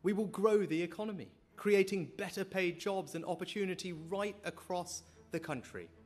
We will grow the economy, creating better paid jobs and opportunity right across the country.